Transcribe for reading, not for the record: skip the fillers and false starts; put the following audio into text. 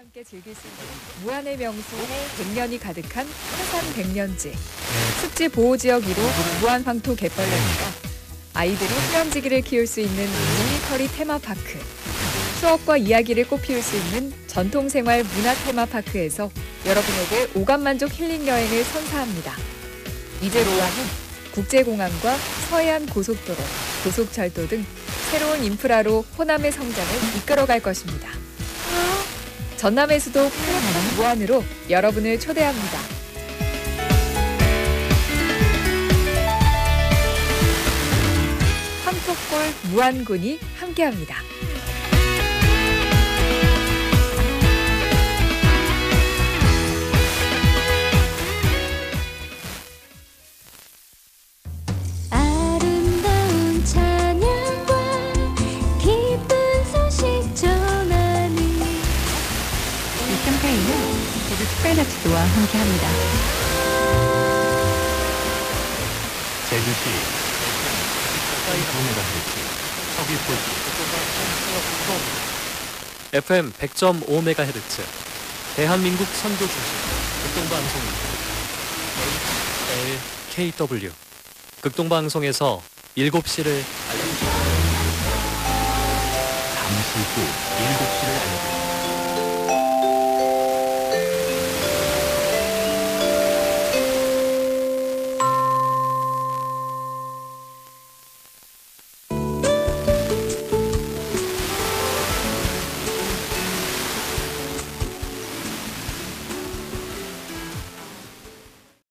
함께 즐길 수 있는 무한의 명소 100년이 가득한 화산 백년지, 습지 보호지역 1호 무한 황토 갯벌레입니다. 아이들이 휴양지기를 키울 수 있는 우미터리 테마파크, 추억과 이야기를 꽃피울 수 있는 전통생활 문화 테마파크에서 여러분에게 오감만족 힐링 여행을 선사합니다. 이제로와는 국제공항과 서해안 고속도로, 고속철도 등 새로운 인프라로 호남의 성장을 이끌어갈 것입니다. 전남의 수도 무안으로 여러분을 초대합니다. 황토골 무안군이 함께합니다. 아름다운 찬양과 기쁜 소식 전하는 이 캠페인은 제주 특별자치도와 함께합니다. 제주시 FM 100.5MHz 대한민국 선교 중심 극동방송입니다. KW 극동방송에서 7시를 알려드립니다. 잠시 후 7시를 알려드립니다.